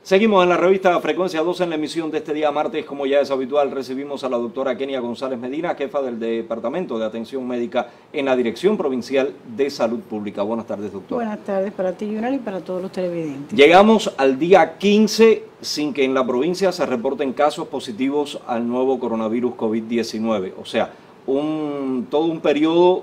Seguimos en la revista Frecuencia 2 en la emisión de este día martes. Como ya es habitual, recibimos a la doctora Kenia González Medina, jefa del Departamento de Atención Médica en la Dirección Provincial de Salud Pública. Buenas tardes, doctora. Buenas tardes para ti, Junal, y para todos los televidentes. Llegamos al día 15 sin que en la provincia se reporten casos positivos al nuevo coronavirus COVID-19. O sea, todo un periodo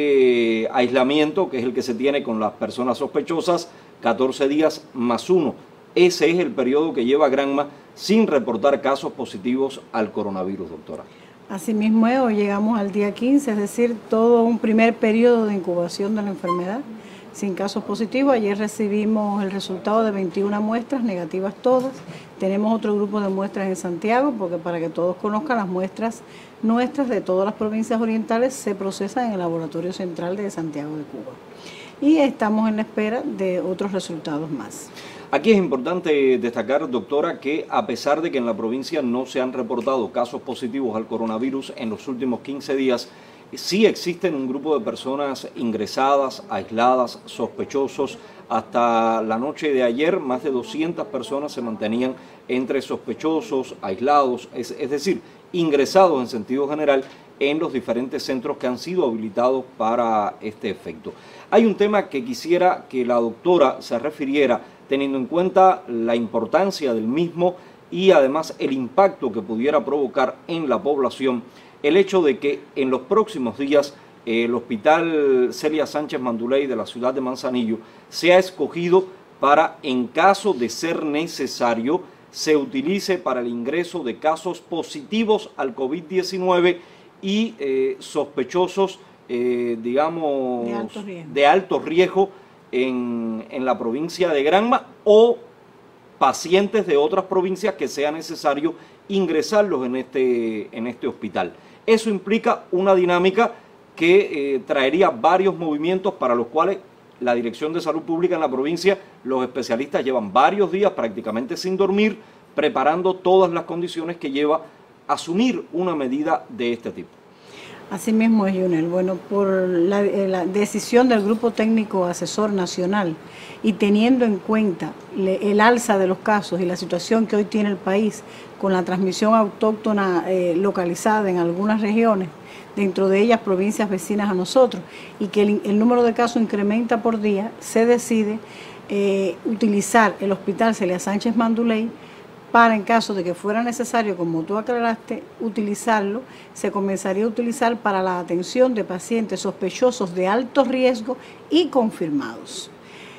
de aislamiento, que es el que se tiene con las personas sospechosas, 14 días más 1. Ese es el periodo que lleva Granma sin reportar casos positivos al coronavirus, doctora. Asimismo, hoy llegamos al día 15, es decir, todo un primer periodo de incubación de la enfermedad sin casos positivos. Ayer recibimos el resultado de 21 muestras, negativas todas. Tenemos otro grupo de muestras en Santiago, porque para que todos conozcan, las muestras nuestras de todas las provincias orientales se procesan en el Laboratorio Central de Santiago de Cuba. Y estamos en la espera de otros resultados más. Aquí es importante destacar, doctora, que a pesar de que en la provincia no se han reportado casos positivos al coronavirus en los últimos 15 días, sí existen un grupo de personas ingresadas, aisladas, sospechosos. Hasta la noche de ayer, más de 200 personas se mantenían entre sospechosos, aislados, es decir, ingresados en sentido general en los diferentes centros que han sido habilitados para este efecto. Hay un tema que quisiera que la doctora se refiriera, teniendo en cuenta la importancia del mismo y además el impacto que pudiera provocar en la población, el hecho de que en los próximos días el Hospital Celia Sánchez Manduley de la ciudad de Manzanillo sea escogido para, en caso de ser necesario, se utilice para el ingreso de casos positivos al COVID-19 y sospechosos, digamos, de alto riesgo en la provincia de Granma, o pacientes de otras provincias que sea necesario ingresarlos en este hospital. Eso implica una dinámica que traería varios movimientos para los cuales la Dirección de Salud Pública en la provincia, los especialistas llevan varios días prácticamente sin dormir, preparando todas las condiciones que lleva a asumir una medida de este tipo. Así mismo es, Junel. Bueno, por la decisión del Grupo Técnico Asesor Nacional y teniendo en cuenta el alza de los casos y la situación que hoy tiene el país con la transmisión autóctona localizada en algunas regiones, dentro de ellas provincias vecinas a nosotros, y que el número de casos incrementa por día, se decide utilizar el Hospital Celia Sánchez Manduley para, en caso de que fuera necesario, como tú aclaraste, utilizarlo. Se comenzaría a utilizar para la atención de pacientes sospechosos de alto riesgo y confirmados.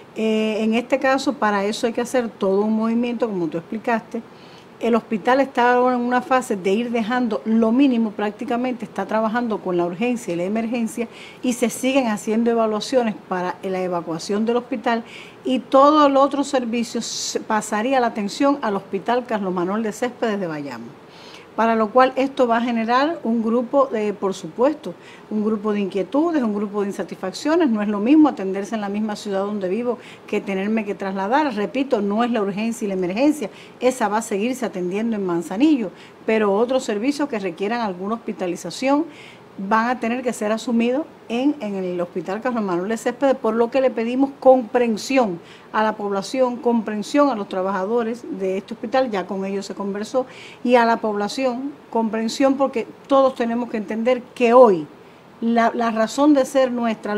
En este caso, para eso hay que hacer todo un movimiento, como tú explicaste. El hospital está ahora en una fase de ir dejando lo mínimo, prácticamente está trabajando con la urgencia y la emergencia, y se siguen haciendo evaluaciones para la evacuación del hospital, y todos los otros servicios pasaría la atención al Hospital Carlos Manuel de Céspedes de Bayamo. Para lo cual esto va a generar un grupo por supuesto, un grupo de inquietudes, un grupo de insatisfacciones. No es lo mismo atenderse en la misma ciudad donde vivo que tenerme que trasladar. Repito, no es la urgencia y la emergencia, esa va a seguirse atendiendo en Manzanillo, pero otros servicios que requieran alguna hospitalización van a tener que ser asumidos en el Hospital Carlos Manuel de Céspedes, por lo que le pedimos comprensión a la población, comprensión a los trabajadores de este hospital, ya con ellos se conversó, y a la población, comprensión, porque todos tenemos que entender que hoy la razón de ser nuestra,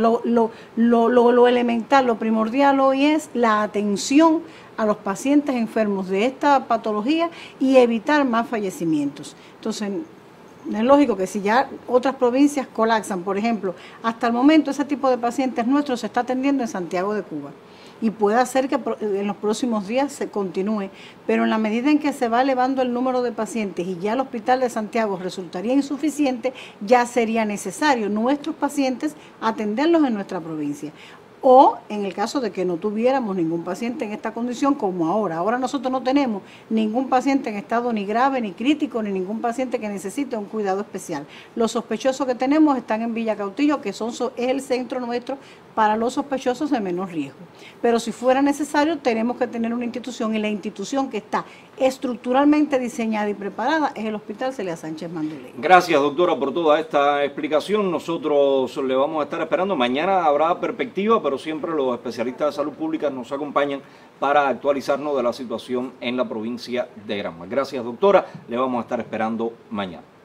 lo elemental, lo primordial hoy es la atención a los pacientes enfermos de esta patología y evitar más fallecimientos. Entonces, es lógico que si ya otras provincias colapsan, por ejemplo, hasta el momento ese tipo de pacientes nuestros se está atendiendo en Santiago de Cuba, y puede ser que en los próximos días se continúe, pero en la medida en que se va elevando el número de pacientes y ya el Hospital de Santiago resultaría insuficiente, ya sería necesario nuestros pacientes atenderlos en nuestra provincia. O en el caso de que no tuviéramos ningún paciente en esta condición como ahora. Ahora nosotros no tenemos ningún paciente en estado ni grave, ni crítico, ni ningún paciente que necesite un cuidado especial. Los sospechosos que tenemos están en Villa Cautillo, que es el centro nuestro para los sospechosos de menos riesgo. Pero si fuera necesario, tenemos que tener una institución, y la institución que está estructuralmente diseñada y preparada es el Hospital Celia Sánchez Manduley. Gracias, doctora, por toda esta explicación. Nosotros le vamos a estar esperando. Mañana habrá perspectiva, pero siempre los especialistas de salud pública nos acompañan para actualizarnos de la situación en la provincia de Granma. Gracias, doctora. Le vamos a estar esperando mañana.